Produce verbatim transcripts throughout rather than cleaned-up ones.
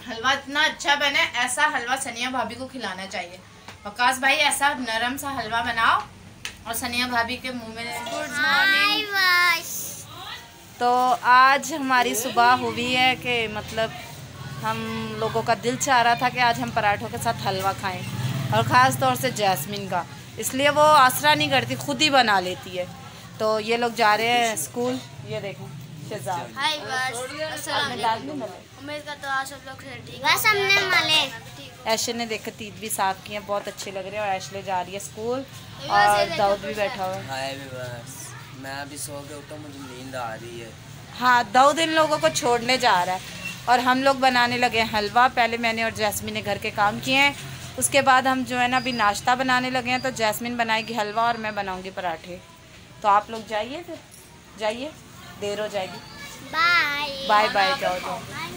हलवा इतना अच्छा बने, ऐसा हलवा सनिया भाभी को खिलाना चाहिए। वकास भाई ऐसा नरम सा हलवा बनाओ और सनिया भाभी के मुंह में। Good morning. तो आज हमारी सुबह हुई है कि मतलब हम लोगों का दिल चाह रहा था कि आज हम पराठों के साथ हलवा खाएं, और ख़ास तौर से जैस्मिन का। इसलिए वो आसरा नहीं करती, खुद ही बना लेती है। तो ये लोग जा रहे हैं स्कूल। ये देखो शहजाद। हाय उम्मीद करता हूं आप सब लोग ठीक बस हमने माले ऐशे ने देखो तीत भी साफ किए, बहुत अच्छे लग रहे हैं। और ऐशले जा रही है स्कूल और दाऊद भी बैठा हुआ है। हाय बस मैं अभी सो के उठा, मुझे नींद आ रही है। हाँ, दाऊद इन लोगों को छोड़ने जा रहा है और हम लोग बनाने लगे हैं हलवा। पहले मैंने और जैस्मिन ने घर के काम किए हैं, उसके बाद हम जो है ना अभी नाश्ता बनाने लगे हैं। तो जैस्मिन बनाएगी हलवा और मैं बनाऊंगी पराठे। तो आप लोग जाइए, फिर जाइए, देर हो जाएगी। बाय बाय बाय जाओ जाओ।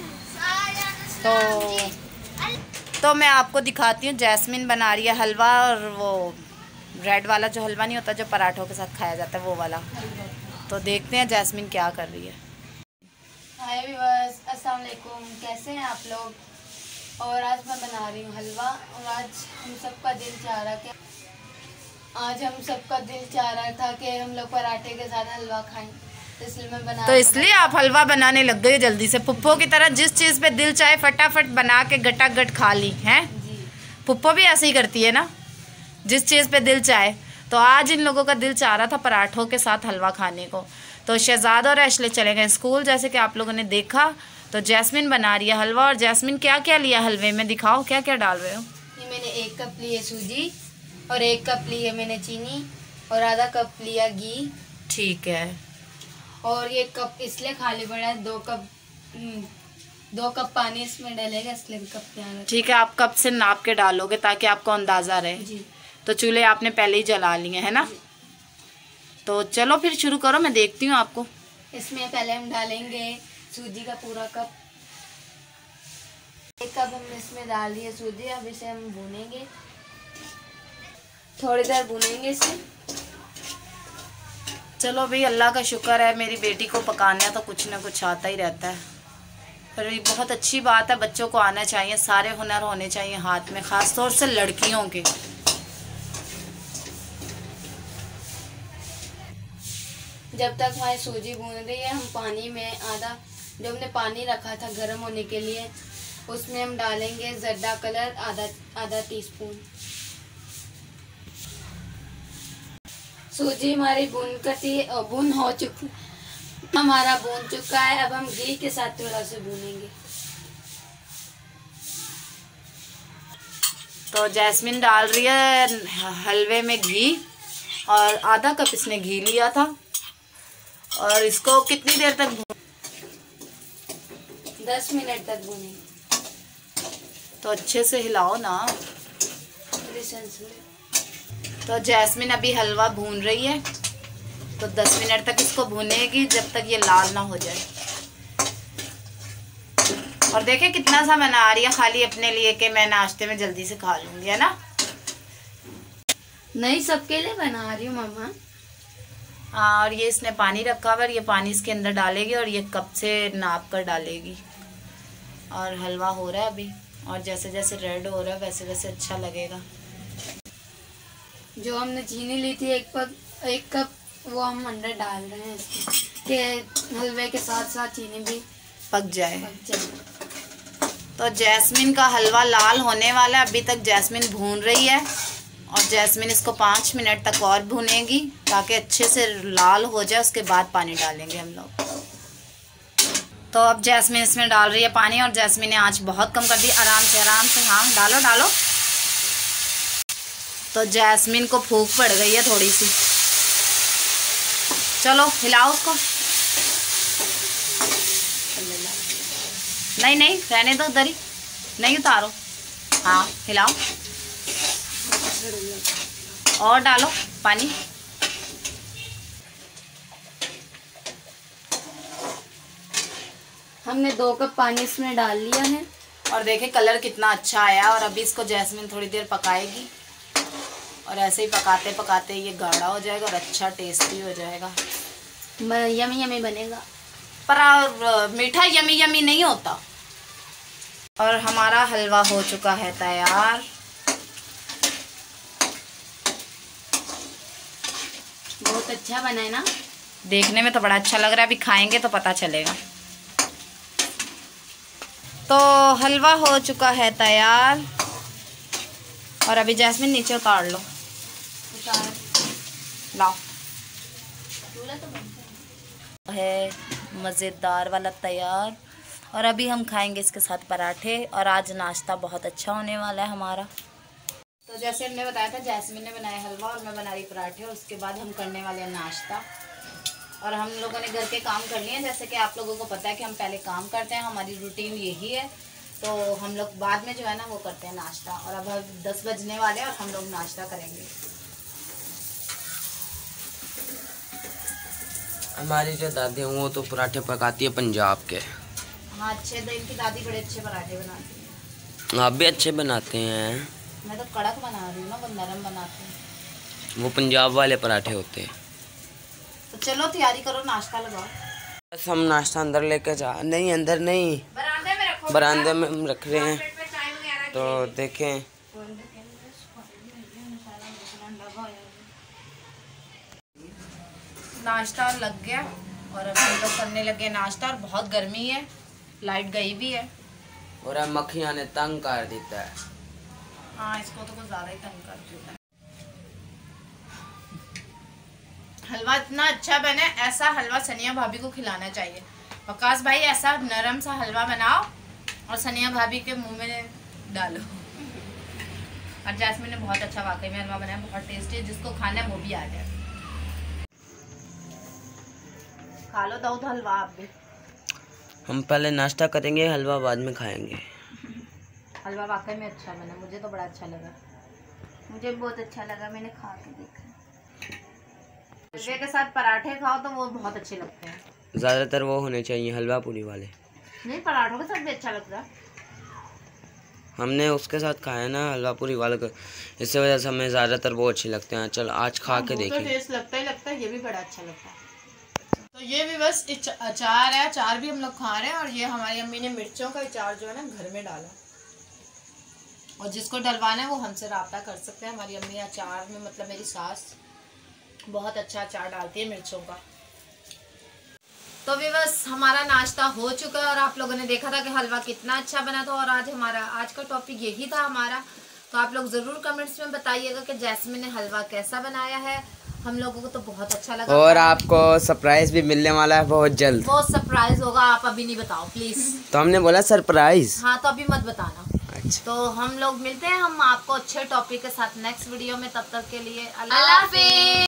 तो तो मैं आपको दिखाती हूँ, जैस्मिन बना रही है हलवा, और वो रेड वाला जो हलवा नहीं होता जो पराठों के साथ खाया जाता है, वो वाला। तो देखते हैं जैस्मिन क्या कर रही है। हाय व्यूअर्स, अस्सलाम वालेकुम, कैसे हैं आप लोग। और आज मैं बना रही हूँ हलवा, और आज हम सबका दिल चाह रहा कि आज हम सबका दिल चाह रहा था कि हम लोग पराठे के साथ हलवा खाएं, तो इसलिए मैं बना तो इसलिए आप हलवा बनाने लग गए जल्दी से। पुप्पो की तरह जिस चीज़ पे दिल चाहे फटाफट बना के गटागट खा ली हैं। पुप्पो भी ऐसे ही करती है ना, जिस चीज़ पे दिल चाहे। तो आज इन लोगों का दिल चाह रहा था पराठों के साथ हलवा खाने को। तो शहजाद और ऐशले चले गए स्कूल, जैसे कि आप लोगों ने देखा। तो जैस्मिन बना रही है हलवा। और जैस्मिन क्या क्या लिया हलवे में, दिखाओ क्या क्या डाल रहे हो। ये मैंने एक कप ली है सूजी, और एक कप ली है मैंने चीनी, और आधा कप लिया घी। ठीक है। और ये कप इसलिए खाली पड़ा है, दो कप दो कप पानी इसमें डलेगा, इसलिए कप यहाँ। ठीक है, आप कप से नाप के डालोगे ताकि आपको अंदाज़ा रहे। जी। तो चूल्हे आपने पहले ही जला लिए है ना। तो चलो फिर शुरू करो, मैं देखती हूँ आपको। इसमें पहले हम डालेंगे सूजी का पूरा कप। एक कप हम इसमें डाल दिए सूजी। अब इसे हम भूनेंगे, थोड़ी देर भूनेंगे इसे। चलो भाई, अल्लाह का शुक्र है, मेरी बेटी को पकाना तो कुछ ना कुछ आता ही रहता है। पर ये बहुत अच्छी बात है, बच्चों को आना चाहिए, सारे हुनर होने चाहिए हाथ में, ख़ास तौर से लड़कियों के। जब तक हमारी सूजी भून रही है, हम पानी में आधा जो हमने पानी रखा था गर्म होने के लिए, उसमें हम डालेंगे जर्दा कलर आधा आधा टीस्पून। सूजी हमारी भून कटी भून हो चुकी हमारा भून चुका है। अब हम घी के साथ थोड़ा सा भूनेंगे। तो जैस्मिन डाल रही है हलवे में घी, और आधा कप इसने घी लिया था। और इसको कितनी देर तक भून? दस मिनट तक भूनेंगे। तो अच्छे से हिलाओ ना। तो जैस्मिन अभी हलवा भून रही है, तो दस मिनट तक इसको भूनेगी, जब तक ये लाल ना हो जाए। और देखें कितना सा बना रही है खाली अपने लिए कि मैं नाश्ते में जल्दी से खा लूंगी, है ना। नहीं, सबके लिए बना रही हूँ मम्मा। हाँ, और ये इसने पानी रखा हुआ है, ये पानी इसके अंदर डालेगी और ये कप से नाप कर डालेगी। और हलवा हो रहा है अभी, और जैसे जैसे रेड हो रहा है वैसे वैसे अच्छा लगेगा। जो हमने चीनी ली थी एक कप एक कप वो हम अंदर डाल रहे हैं कि हलवे के साथ साथ चीनी भी पक जाए। पक जाए। तो जैस्मिन का हलवा लाल होने वाला है। अभी तक जैस्मिन भून रही है, और जैस्मिन इसको पाँच मिनट तक और भूनेगी ताकि अच्छे से लाल हो जाए। उसके बाद पानी डालेंगे हम लोग। तो अब जैस्मिन इसमें डाल रही है पानी, और जैस्मिन ने आंच बहुत कम कर दी। आराम से आराम से, हाँ डालो डालो। तो जैस्मिन को फूंक पड़ गई है थोड़ी सी। चलो हिलाओ उसको। नहीं नहीं, रहने दो उधर ही, नहीं उतारो। हाँ हिलाओ, और डालो पानी। हमने दो कप पानी इसमें डाल लिया है, और देखें कलर कितना अच्छा आया। और अभी इसको जैस्मिन थोड़ी देर पकाएगी, और ऐसे ही पकाते पकाते ये गाढ़ा हो जाएगा और अच्छा टेस्टी हो जाएगा। यमी यमी बनेगा। पर मीठा यमी यमी नहीं होता। और हमारा हलवा हो चुका है तैयार। बहुत अच्छा बना है ना? देखने में तो बड़ा अच्छा लग रहा है, अभी खाएंगे तो पता चलेगा। तो हलवा हो चुका है तैयार और अभी जैस्मिन नीचे उतार लो। उतार लाओ। तो है मज़ेदार वाला तैयार और अभी हम खाएंगे इसके साथ पराठे। और आज नाश्ता बहुत अच्छा होने वाला है हमारा। तो जैसे हमने बताया था, जैस्मिन ने बनाया हलवा और मैं बना रही पराठे और उसके बाद हम करने वाले हैं नाश्ता। और हम लोगों ने घर के काम कर लिए हैं। जैसे कि आप लोगों को पता है कि हम पहले काम करते हैं, हमारी रूटीन यही है। तो हम लोग बाद में जो है ना वो करते हैं नाश्ता। और अब दस बजने वाले हैं और हम लोग नाश्ता करेंगे। हमारी जो दादी हैं वो तो पराठे पकाती है पंजाब के। हाँ अच्छे, तो इनकी दादी बड़े अच्छे पराठे बनाती है। आप भी अच्छे बनाते हैं। मैं तो कड़क बना रही हूँ ना, वो नरम बनाती हूँ। वो पंजाब वाले पराठे होते हैं। तो चलो तैयारी करो, नाश्ता लगाओ। बस हम नाश्ता अंदर लेके जा नहीं, अंदर नहीं, बरामदे में रखो। बरामदे में हम रख रहे हैं। तो देखें नाश्ता लग गया और अब हम लोग करने लगे नाश्ता। और बहुत गर्मी है, लाइट गई भी है और अब मक्खियाँ ने तंग कर देता है। हाँ इसको तो कुछ ज़्यादा ही तंग कर देता है। हलवा इतना अच्छा बने, ऐसा हलवा सनिया भाभी को खिलाना चाहिए। वकास भाई ऐसा नरम सा हलवा बनाओ और सनिया भाभी के मुंह में डालो। और जैस्मिन ने बहुत अच्छा वाकई में हलवा बनाया, बहुत टेस्टी है। जिसको खाना है वो भी आ जाए। खा लो दाऊद हलवा आप भी। हम पहले नाश्ता करेंगे, हलवा बाद में खाएंगे। हलवा वाकई में अच्छा बना, मुझे तो बड़ा अच्छा लगा। मुझे बहुत अच्छा लगा, मैंने खा के देखा। हलवे के साथ पराठे खाओ तो वो बहुत अच्छे लगते हैं। ज़्यादातर वो होने चाहिए हलवा पूरी वाले। नहीं, पराठों के साथ भी अच्छा लगता है। हमने उसके साथ खाया ना हलवा पूरी वाले को, इसी वजह से हमें ज़्यादातर वो अच्छे लगते हैं। चल आज खा के देखें। तो टेस्ट लगता ही लगता है, ये भी बड़ा अच्छा लगता है। तो ये भी बस अचार है, अचार भी हम लोग खा रहे हैं। और ये हमारी अम्मी ने मिर्चों का अचार जो है ना घर में डाला। और जिसको डलवाना है वो हमसे रब्ता कर सकते हैं। हमारी अम्मी अचार में, मतलब मेरी सास बहुत अच्छा अचार डालती है मिर्चों का। तो भी बस हमारा नाश्ता हो चुका है और आप लोगों ने देखा था कि हलवा कितना अच्छा बना था। और आज हमारा आज का टॉपिक यही था हमारा। तो आप लोग ज़रूर कमेंट्स में बताइएगा कि जैस्मिन ने हलवा कैसा बनाया है। हम लोगों को तो बहुत अच्छा लगा। और आपको सरप्राइज भी मिलने वाला है बहुत जल्द। बहुत सरप्राइज होगा, आप अभी नहीं बताओ प्लीज। तो हमने बोला सरप्राइज। हाँ तो अभी मत बताना। अच्छा। तो हम लोग मिलते हैं हम आपको अच्छे टॉपिक के साथ नेक्स्ट वीडियो में। तब तक के लिए अल्लाह हाफिज़।